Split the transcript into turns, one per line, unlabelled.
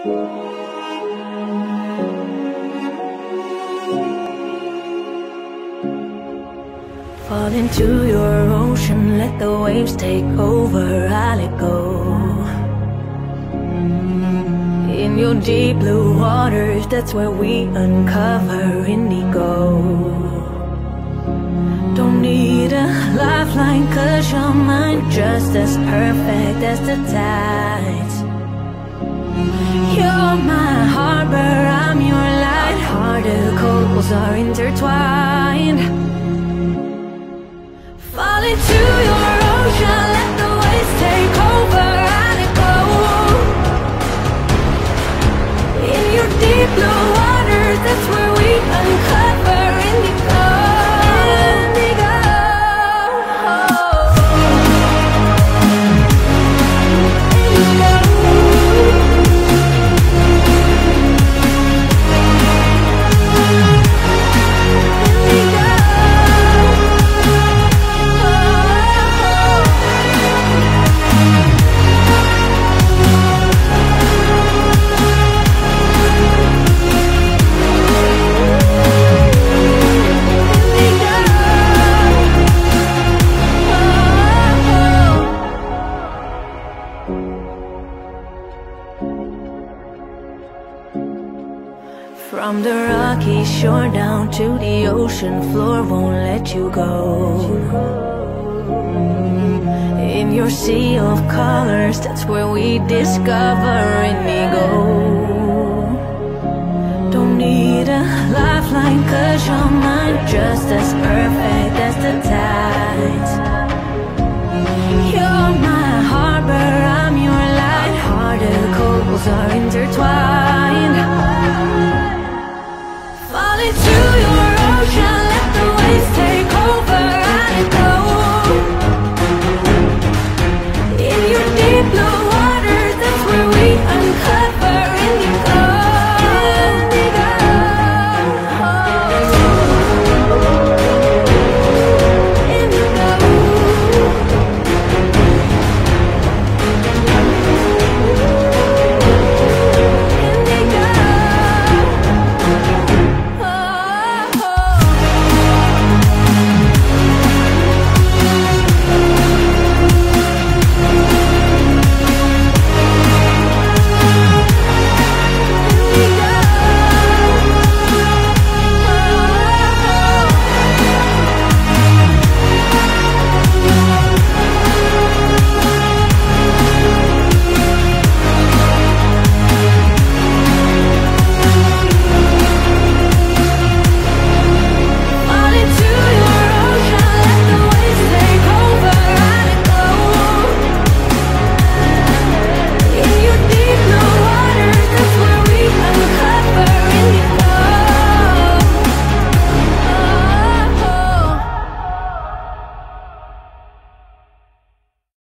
Fall into your ocean, let the waves take over, I'll let go. In your deep blue waters, that's where we uncover indigo. Don't need a lifeline, 'cause your mind just as perfect as the tides. You're my harbor, I'm your light-hearted coals are intertwined. Fall into your ocean, let the waves take over, I let go. In your deep blue waters, that's where we uncover indigo. Indigo. From the rocky shore down to the ocean floor, won't let you go. In your sea of colors, that's where we discover indigo. Don't need a lifeline, 'cause your mind just as perfect as the tides. You're my harbor, I'm your light-hearted coals are intertwined.